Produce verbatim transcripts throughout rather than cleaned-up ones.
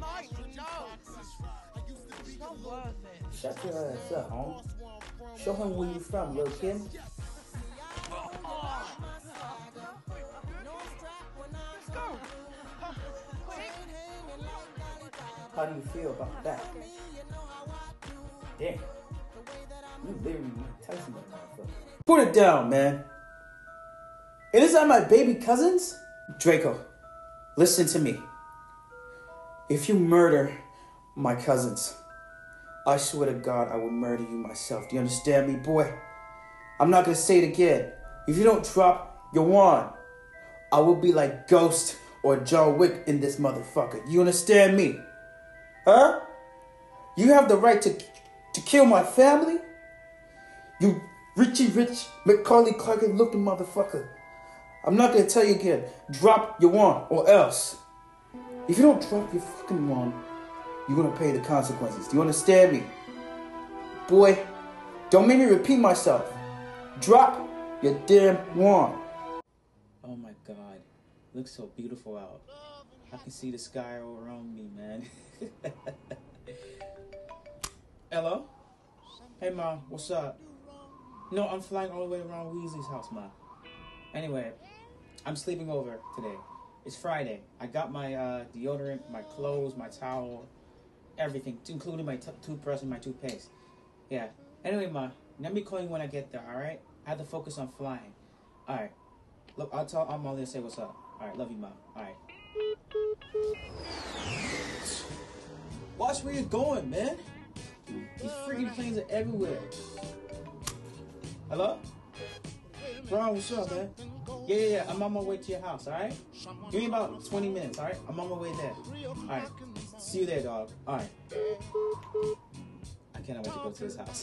Shut your ass up, home. Show him where you from, little kid. How do you feel about that? Damn. You literally Mike Tyson that motherfucker. Put it down, man. And is that my baby cousins? Draco, listen to me. If you murder my cousins, I swear to God I will murder you myself. Do you understand me, boy? I'm not gonna say it again. If you don't drop your wand, I will be like Ghost or John Wick in this motherfucker. You understand me? Huh? You have the right to to kill my family? You Richie Rich Macaulay Culkin looking motherfucker. I'm not gonna tell you again. Drop your wand or else. If you don't drop your fucking wand, you're gonna pay the consequences. Do you understand me? Boy, don't make me repeat myself. Drop your damn wand. Oh my God, it looks so beautiful out. I can see the sky all around me, man. Hello? Hey, Ma, what's up? No, I'm flying all the way around Weasley's house, Ma. Anyway, I'm sleeping over today. It's Friday. I got my uh, deodorant, my clothes, my towel, everything, including my t- toothbrush and my toothpaste. Yeah. Anyway, Ma, let me call you when I get there, all right? I have to focus on flying. All right. Look, I'll tell Aunt Molly to say what's up. All right, love you, Ma. All right. Watch where you're going, man. These freaking planes are everywhere. Hello? Bro, what's up, man? Yeah, yeah, yeah. I'm on my way to your house, all right? Give me about twenty minutes, all right? I'm on my way there. All right. See you there, dog. All right. I cannot wait to go to his house.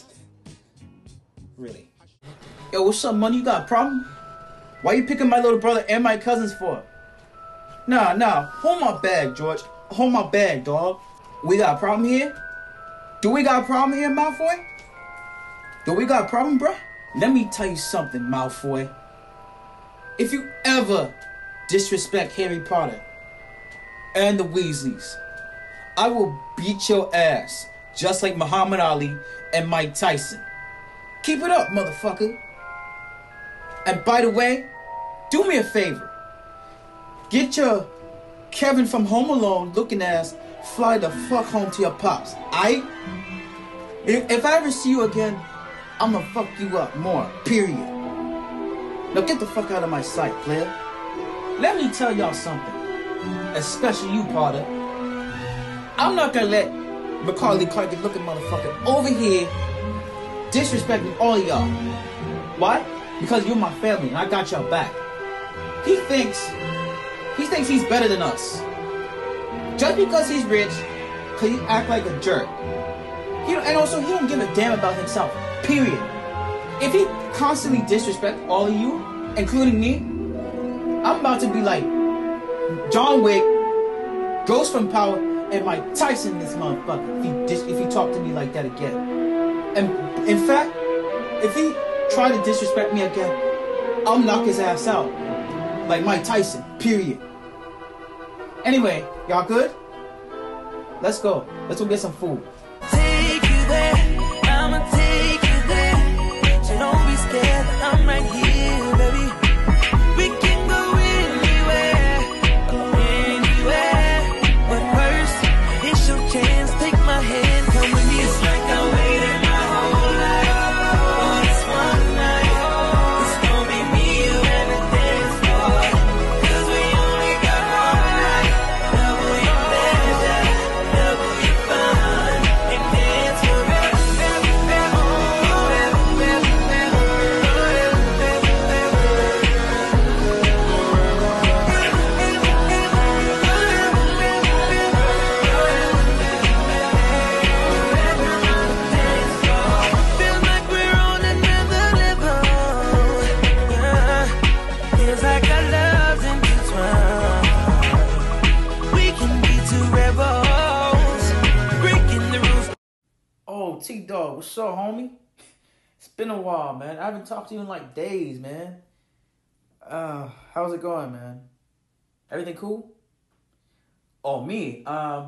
Really. Yo, what's up, money? You got a problem? Why you picking my little brother and my cousins for? Nah, nah. Hold my bag, George. Hold my bag, dog. We got a problem here? Do we got a problem here, Malfoy? Do we got a problem, bruh? Let me tell you something, Malfoy. If you ever disrespect Harry Potter and the Weasleys, I will beat your ass just like Muhammad Ali and Mike Tyson. Keep it up, motherfucker. And by the way, do me a favor. Get your Kevin from Home Alone looking ass fly the fuck home to your pops, aight? If, if I ever see you again, I'ma fuck you up more, period. Now get the fuck out of my sight, player. Let me tell y'all something, especially you, Potter. I'm not gonna let Macaulay Culkin looking motherfucker over here disrespecting all of y'all. Why? Because you're my family and I got y'all back. He thinks, he thinks he's better than us. Just because he's rich, cause he act like a jerk. He don't, and also, he don't give a damn about himself, period. If he constantly disrespect all of you, including me, I'm about to be like John Wick, Ghost from Power, and Mike Tyson this motherfucker if he, dis- if he talk to me like that again. And in fact, if he try to disrespect me again, I'll knock his ass out. Like Mike Tyson, period. Anyway, y'all good? Let's go. Let's go get some food. Take you there, I'ma take you there. So don't be scared, I'm right here, baby. We can go anywhere, go anywhere. But first, it's your chance. Take my hand, come with me. It's like I waited my whole life for this one night. It's gonna be me, you, and the dance floor. 'Cause we only got one night. Double your pleasure, double your fun, and dance forever, ever, ever, ever, ever, feels like we're on another level. Yeah. Feels like our love's intertwined. We can be two rebels, breaking the rules. Oh, T-Dog, what's up, homie? It's been a while, man. I haven't talked to you in like days, man. Uh, how's it going, man? Everything cool? Oh, me? Um,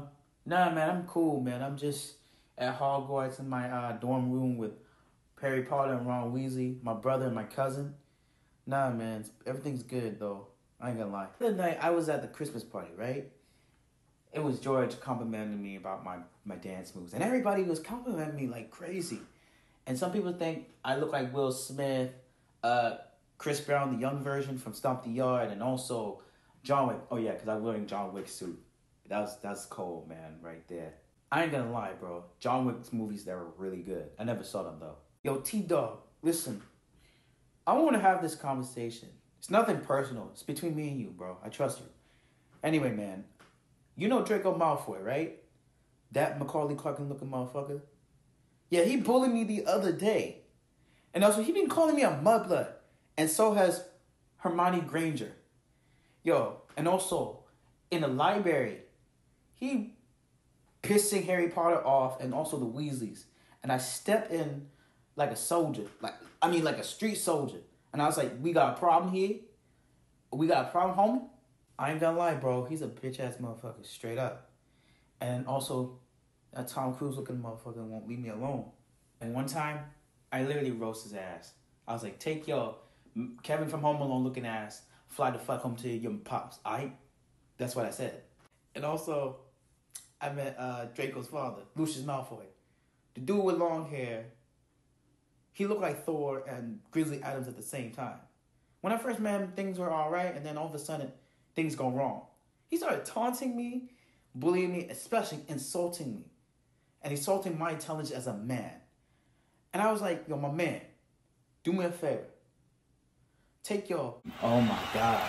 Nah, man, I'm cool, man. I'm just at Hogwarts in my uh, dorm room with Harry Potter and Ron Weasley, my brother and my cousin. Nah, man, everything's good, though. I ain't gonna lie. The other night, I was at the Christmas party, right? It was George complimenting me about my, my dance moves. And everybody was complimenting me like crazy. And some people think I look like Will Smith, uh, Chris Brown, the young version from Stomp the Yard, and also John Wick. Oh, yeah, because I'm wearing John Wick's suit. That's, that's cold, man, right there. I ain't gonna lie, bro. John Wick's movies, they were really good. I never saw them, though. Yo, T-Dog, listen. I want to have this conversation. It's nothing personal. It's between me and you, bro. I trust you. Anyway, man. You know Draco Malfoy, right? That Macaulay Culkin looking motherfucker? Yeah, he bullied me the other day. And also, he been calling me a mudblood. And so has Hermione Granger. Yo, and also, in the library, he pissing Harry Potter off and also the Weasleys. And I stepped in like a soldier. Like, I mean, like a street soldier. And I was like, we got a problem here? We got a problem, homie? I ain't gonna lie, bro. He's a bitch-ass motherfucker, straight up. And also, that Tom Cruise looking motherfucker won't leave me alone. And one time, I literally roast his ass. I was like, take your Kevin from Home Alone looking ass, fly the fuck home to your pops, aight? That's what I said. And also, I met uh, Draco's father, Lucius Malfoy. The dude with long hair. He looked like Thor and Grizzly Adams at the same time. When I first met him, things were all right, and then all of a sudden, things go wrong. He started taunting me, bullying me, especially insulting me. And insulting my intelligence as a man. And I was like, yo, my man, do me a favor. Take your... Oh, my God.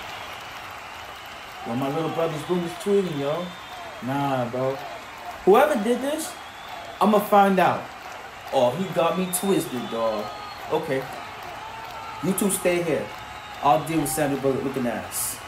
Yo, my little brother's room is tweeting, yo. Nah, bro. Whoever did this, I'm gonna find out. Oh, he got me twisted, dog. Okay. You two stay here. I'll deal with Sandra Bullock looking ass.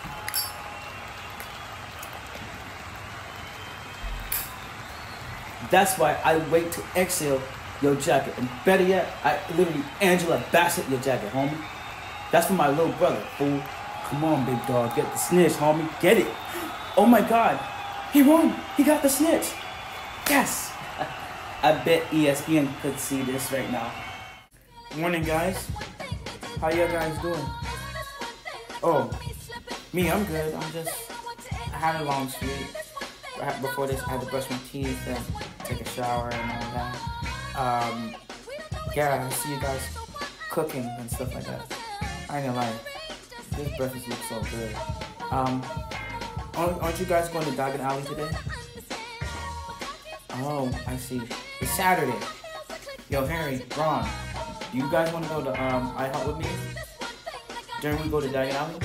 That's why I wait to exhale your jacket. And better yet, I literally Angela Bassett your jacket, homie. That's for my little brother, fool. Come on, big dog. Get the snitch, homie. Get it. Oh my God. He won. He got the snitch. Yes. I bet E S P N could see this right now. Morning, guys. How y'all guys doing? Oh, me, I'm good. I'm just, I had a long sleep. Before this, I had to brush my teeth and take a shower and all that. Um, yeah, I see you guys cooking and stuff like that. I ain't gonna lie. This breakfast looks so good. Um, aren't, aren't you guys going to Diagon Alley today? Oh, I see. It's Saturday. Yo, Harry, Ron, do you guys want to go to um IHOP with me during we go to Diagon Alley?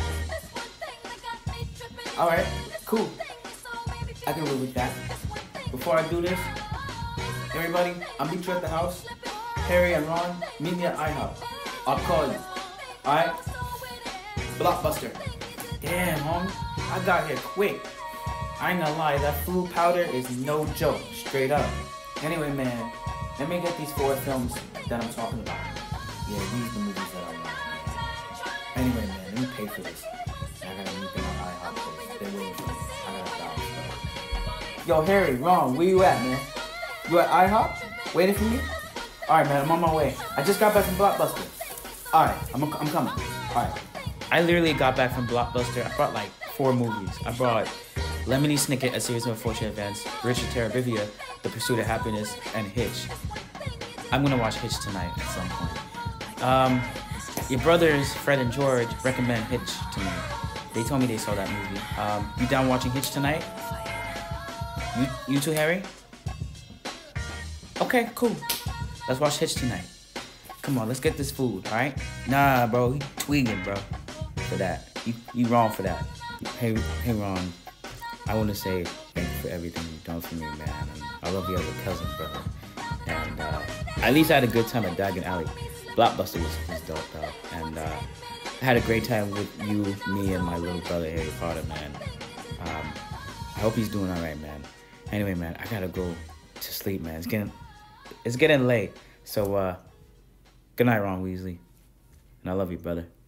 All right, cool. I can live with that. Before I do this, everybody, I'll meet you at the house. Harry and Ron, meet me at IHOP. I'll call you. All right? Blockbuster. Damn, homie, I got here quick. I ain't gonna lie, that food powder is no joke, straight up. Anyway, man, let me get these four films that I'm talking about. Yeah, these are the movies that I want. Anyway, man, let me pay for this. I gotta meet them at IHOP place. They're waiting for me. I gotta bounce, though. Yo, Harry, Ron, where you at, man? You at IHOP? Waiting for me? Alright, man, I'm on my way. I just got back from Blockbuster. Alright, I'm, I'm coming. Alright. I literally got back from Blockbuster. I brought like four movies. I brought Lemony Snicket, A Series of Unfortunate Events, Richard Terabithia, The Pursuit of Happiness, and Hitch. I'm gonna watch Hitch tonight at some point. Um, your brothers, Fred and George, recommend Hitch to me. They told me they saw that movie. Um, you down watching Hitch tonight? You, you too, Harry? Okay, cool. Let's watch Hitch tonight. Come on, let's get this food, all right? Nah, bro, you tweaking, bro, for that. You, you wrong for that. Hey, hey, Ron. I want to say thank you for everything you've done for me, man. And I love you as a cousin, brother. And uh, at least I had a good time at Diagon Alley. Blockbuster was, was dope, though. And uh, I had a great time with you, me, and my little brother, Harry Potter, man. Um, I hope he's doing all right, man. Anyway, man, I gotta go to sleep, man. It's getting, it's getting late. So, uh, good night, Ron Weasley. And I love you, brother.